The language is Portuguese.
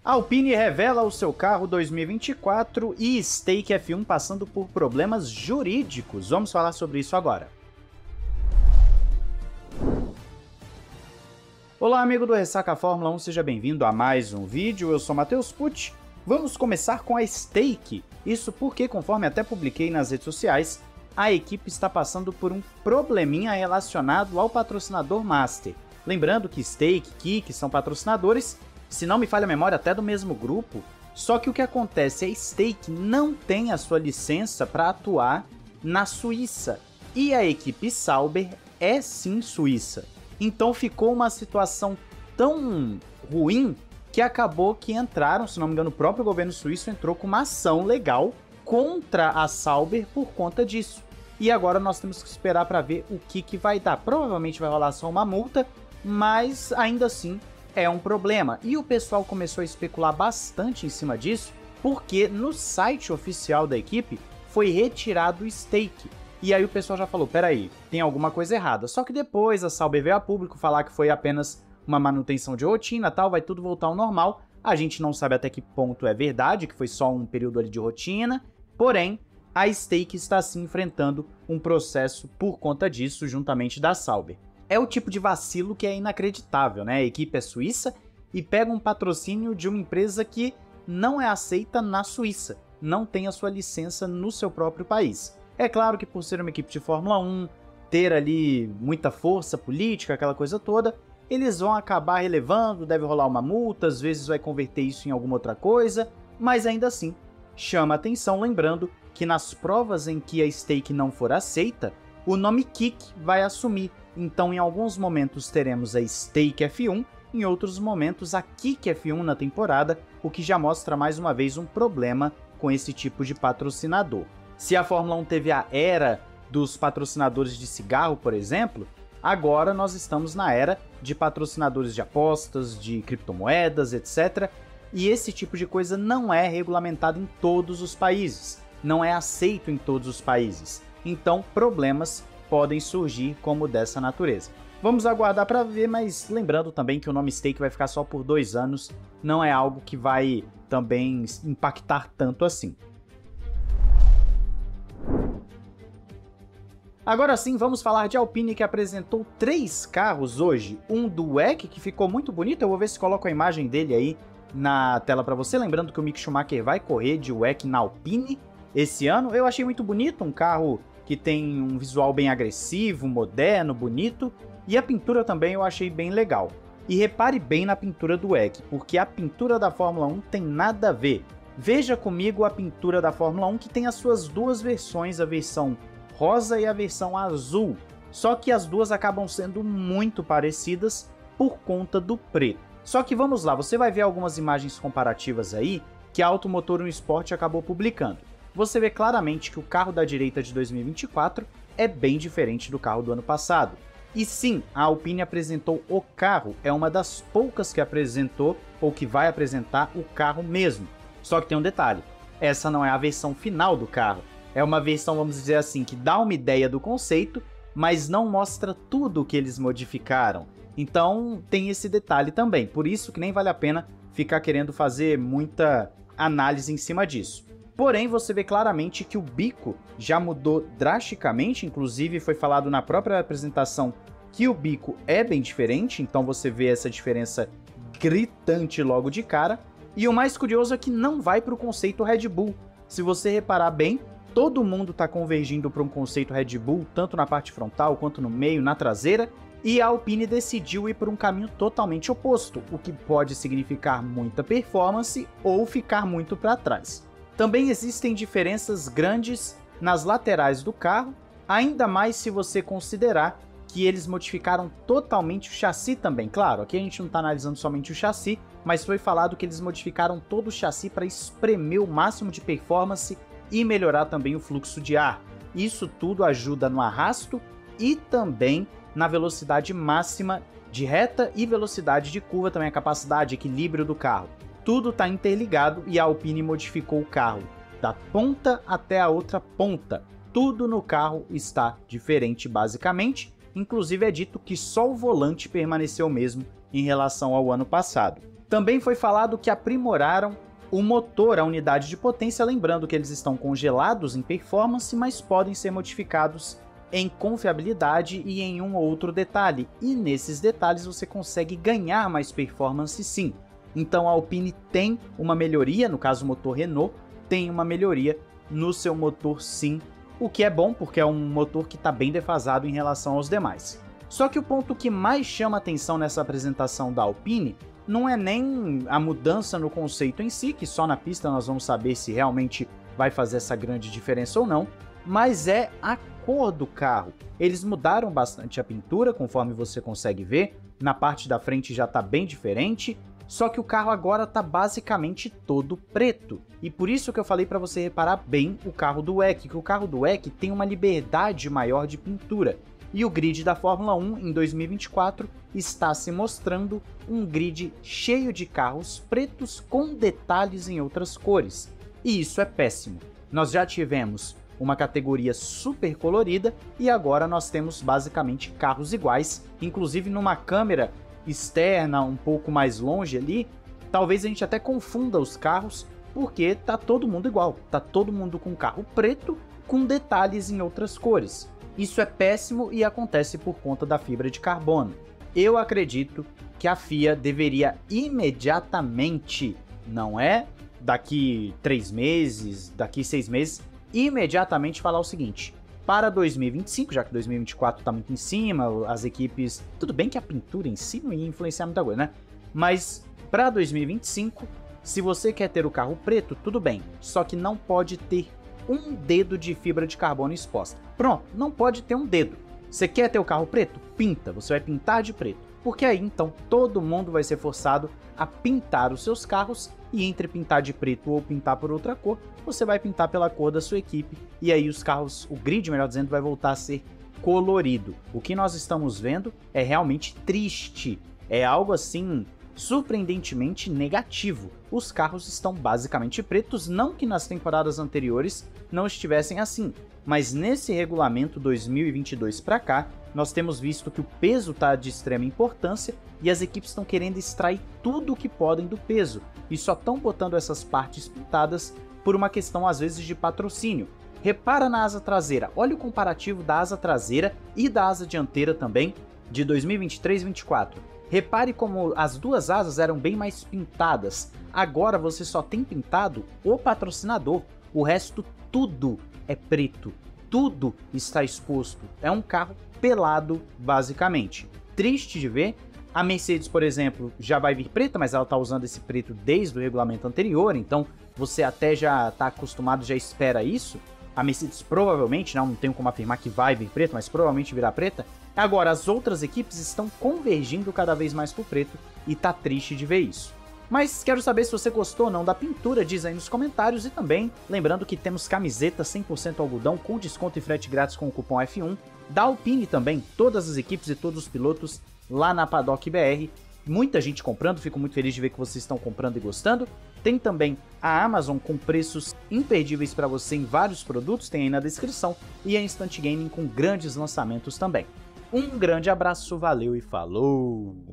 Alpine revela o seu carro 2024 e Stake F1 passando por problemas jurídicos. Vamos falar sobre isso agora. Olá, amigo do Ressaca Fórmula 1, seja bem-vindo a mais um vídeo. Eu sou Matheus Pucci. Vamos começar com a Stake. Isso porque, conforme até publiquei nas redes sociais, a equipe está passando por um probleminha relacionado ao patrocinador Master. Lembrando que Stake e Kik são patrocinadores, se não me falha a memória, até do mesmo grupo, só que o que acontece é que a Stake não tem a sua licença para atuar na Suíça, e a equipe Sauber é sim suíça. Então ficou uma situação tão ruim que acabou que entraram, se não me engano, o próprio governo suíço entrou com uma ação legal contra a Sauber por conta disso. E agora nós temos que esperar para ver o que vai dar. Provavelmente vai rolar só uma multa, mas ainda assim é um problema. E o pessoal começou a especular bastante em cima disso, porque no site oficial da equipe foi retirado o Stake. E aí o pessoal já falou, peraí, tem alguma coisa errada. Só que depois a Sauber veio a público falar que foi apenas uma manutenção de rotina, tal, vai tudo voltar ao normal. A gente não sabe até que ponto é verdade, que foi só um período ali de rotina. Porém, a Stake está se enfrentando um processo por conta disso, juntamente da Sauber. É o tipo de vacilo que é inacreditável, né? A equipe é suíça e pega um patrocínio de uma empresa que não é aceita na Suíça, não tem a sua licença no seu próprio país. É claro que por ser uma equipe de Fórmula 1, ter ali muita força política, aquela coisa toda, eles vão acabar relevando, deve rolar uma multa, às vezes vai converter isso em alguma outra coisa, mas ainda assim chama atenção, lembrando que nas provas em que a Stake não for aceita, o nome Kik vai assumir. Então, em alguns momentos teremos a Stake F1, em outros momentos a Kik F1 na temporada, o que já mostra mais uma vez um problema com esse tipo de patrocinador. Se a Fórmula 1 teve a era dos patrocinadores de cigarro, por exemplo, agora nós estamos na era de patrocinadores de apostas, de criptomoedas, etc. E esse tipo de coisa não é regulamentado em todos os países, não é aceito em todos os países. Então, problemas podem surgir como dessa natureza. Vamos aguardar para ver, mas lembrando também que o nome Stake vai ficar só por 2 anos, não é algo que vai também impactar tanto assim. Agora sim, vamos falar de Alpine, que apresentou 3 carros hoje. Um do WEC, que ficou muito bonito, eu vou ver se coloco a imagem dele aí na tela para você. Lembrando que o Mick Schumacher vai correr de WEC na Alpine esse ano. Eu achei muito bonito, um carro que tem um visual bem agressivo, moderno, bonito, e a pintura também eu achei bem legal. E repare bem na pintura do WEC, porque a pintura da Fórmula 1 tem nada a ver. Veja comigo a pintura da Fórmula 1, que tem as suas duas versões, a versão rosa e a versão azul, só que as duas acabam sendo muito parecidas por conta do preto. Só que vamos lá, você vai ver algumas imagens comparativas aí que a Automotor 1 Sport acabou publicando. Você vê claramente que o carro da direita de 2024 é bem diferente do carro do ano passado. E sim, a Alpine apresentou o carro, é uma das poucas que apresentou ou que vai apresentar o carro mesmo. Só que tem um detalhe, essa não é a versão final do carro. É uma versão, vamos dizer assim, que dá uma ideia do conceito, mas não mostra tudo o que eles modificaram. Então tem esse detalhe também, por isso que nem vale a pena ficar querendo fazer muita análise em cima disso. Porém, você vê claramente que o bico já mudou drasticamente, inclusive foi falado na própria apresentação que o bico é bem diferente, então você vê essa diferença gritante logo de cara. E o mais curioso é que não vai para o conceito Red Bull. Se você reparar bem, todo mundo está convergindo para um conceito Red Bull, tanto na parte frontal quanto no meio, na traseira, e a Alpine decidiu ir por um caminho totalmente oposto, o que pode significar muita performance ou ficar muito para trás. Também existem diferenças grandes nas laterais do carro, ainda mais se você considerar que eles modificaram totalmente o chassi também. Claro, aqui a gente não está analisando somente o chassi, mas foi falado que eles modificaram todo o chassi para espremer o máximo de performance e melhorar também o fluxo de ar. Isso tudo ajuda no arrasto e também na velocidade máxima de reta e velocidade de curva, também a capacidade de equilíbrio do carro. Tudo está interligado e a Alpine modificou o carro da ponta até a outra ponta. Tudo no carro está diferente basicamente, inclusive é dito que só o volante permaneceu o mesmo em relação ao ano passado. Também foi falado que aprimoraram o motor, a unidade de potência, lembrando que eles estão congelados em performance, mas podem ser modificados em confiabilidade e em um ou outro detalhe, e nesses detalhes você consegue ganhar mais performance sim. Então a Alpine tem uma melhoria, no caso o motor Renault, tem uma melhoria no seu motor sim, o que é bom porque é um motor que está bem defasado em relação aos demais. Só que o ponto que mais chama atenção nessa apresentação da Alpine não é nem a mudança no conceito em si, que só na pista nós vamos saber se realmente vai fazer essa grande diferença ou não, mas é a cor do carro. Eles mudaram bastante a pintura, conforme você consegue ver, na parte da frente já está bem diferente, só que o carro agora está basicamente todo preto. E por isso que eu falei para você reparar bem o carro do WEC, que o carro do WEC tem uma liberdade maior de pintura. E o grid da Fórmula 1 em 2024 está se mostrando um grid cheio de carros pretos com detalhes em outras cores. E isso é péssimo. Nós já tivemos uma categoria super colorida e agora nós temos basicamente carros iguais, inclusive numa câmera externa um pouco mais longe ali, talvez a gente até confunda os carros, porque tá todo mundo igual, tá todo mundo com carro preto com detalhes em outras cores. Isso é péssimo e acontece por conta da fibra de carbono. Eu acredito que a FIA deveria imediatamente, não é daqui 3 meses, daqui 6 meses, imediatamente falar o seguinte: para 2025, já que 2024 está muito em cima, as equipes... Tudo bem que a pintura em si não ia influenciar muita coisa, né? Mas para 2025, se você quer ter o carro preto, tudo bem, só que não pode ter um dedo de fibra de carbono exposta. Pronto, não pode ter um dedo. Você quer ter o carro preto? Pinta, você vai pintar de preto. Porque aí então todo mundo vai ser forçado a pintar os seus carros, e entre pintar de preto ou pintar por outra cor, você vai pintar pela cor da sua equipe, e aí os carros, o grid, melhor dizendo, vai voltar a ser colorido. O que nós estamos vendo é realmente triste, é algo assim surpreendentemente negativo. Os carros estão basicamente pretos, não que nas temporadas anteriores não estivessem assim, mas nesse regulamento 2022 para cá, nós temos visto que o peso está de extrema importância e as equipes estão querendo extrair tudo o que podem do peso e só estão botando essas partes pintadas por uma questão às vezes de patrocínio. Repara na asa traseira, olha o comparativo da asa traseira e da asa dianteira também de 2023 e 2024. Repare como as duas asas eram bem mais pintadas. Agora você só tem pintado o patrocinador. O resto tudo é preto. Tudo está exposto. É um carro pelado, basicamente. Triste de ver. A Mercedes, por exemplo, já vai vir preta, mas ela está usando esse preto desde o regulamento anterior. Então você até já está acostumado, já espera isso. A Mercedes provavelmente, não tenho como afirmar que vai vir preta, mas provavelmente virá preta. Agora, as outras equipes estão convergindo cada vez mais pro preto e tá triste de ver isso. Mas quero saber se você gostou ou não da pintura, diz aí nos comentários, e também lembrando que temos camiseta 100% algodão com desconto e frete grátis com o cupom F1, da Alpine também, todas as equipes e todos os pilotos lá na Paddock BR. Muita gente comprando, fico muito feliz de ver que vocês estão comprando e gostando. Tem também a Amazon com preços imperdíveis para você em vários produtos, tem aí na descrição, e a Instant Gaming com grandes lançamentos também. Um grande abraço, valeu e falou!